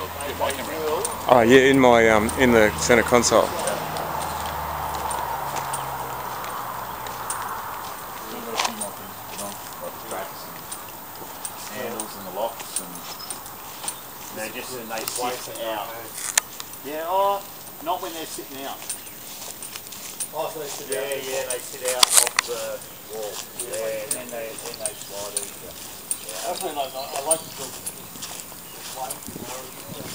Oh yeah, in my in the center console. Handles and the locks, and they sit out. Yeah, not when they're sitting out. Oh, so they sit out? Yeah, they sit out off the wall. Yeah, and then they slide easier. Yeah. I like to build the flame.